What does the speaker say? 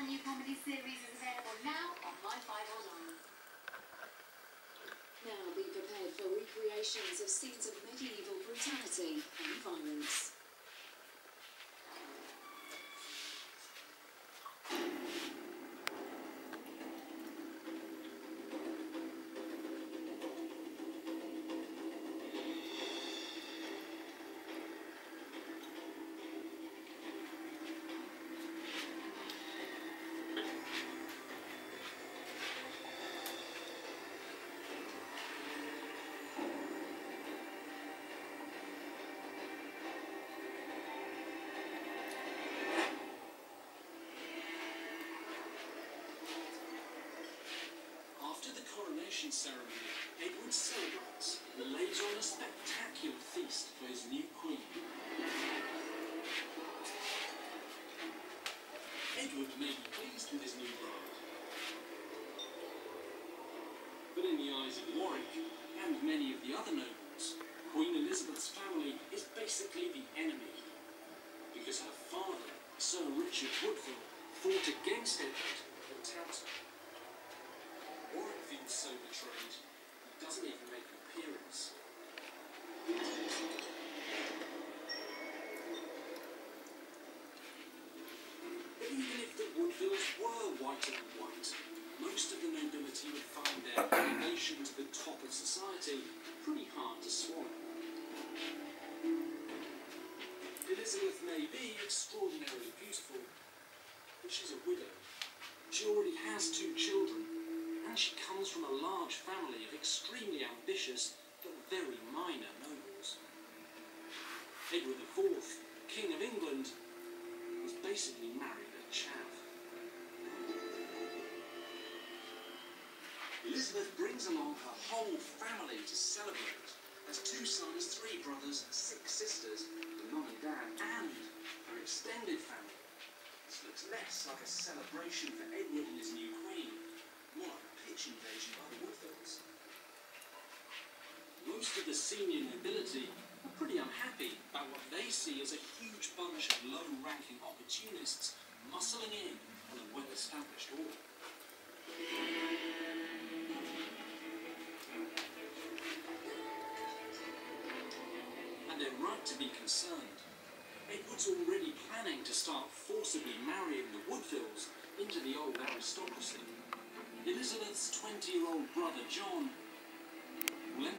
brand new comedy series is available now on My5 Online. Now be prepared for recreations of scenes of medieval brutality and violence. Ceremony, Edward celebrates and lays on a spectacular feast for his new queen. Edward may be pleased with his new bride, but in the eyes of Warwick and many of the other nobles, Queen Elizabeth's family is basically the enemy, because her father, Sir Richard Woodville, fought against Edward at Towton. Warwick feels so betrayed, he doesn't even make an appearance. But even if the Woodvilles were whiter than white, most of the nobility would find their elevation to the top of society pretty hard to swallow. Elizabeth may be extraordinarily beautiful, but she's a widow. She already has 2 children. And she comes from a large family of extremely ambitious but very minor nobles. Edward IV, King of England, was basically married a chav. Elizabeth brings along her whole family to celebrate. Has 2 sons, 3 brothers, 6 sisters, the mum and dad, and her extended family. This looks less like a celebration for Edward and his new queen, more like a pitch invasion by the Woodvilles. Most of the senior nobility are pretty unhappy about what they see as a huge bunch of low-ranking opportunists muscling in on a well-established order. And they're right to be concerned. Edward's already planning to start forcibly marrying the Woodvilles into the old aristocracy. Elizabeth's 20-year-old brother John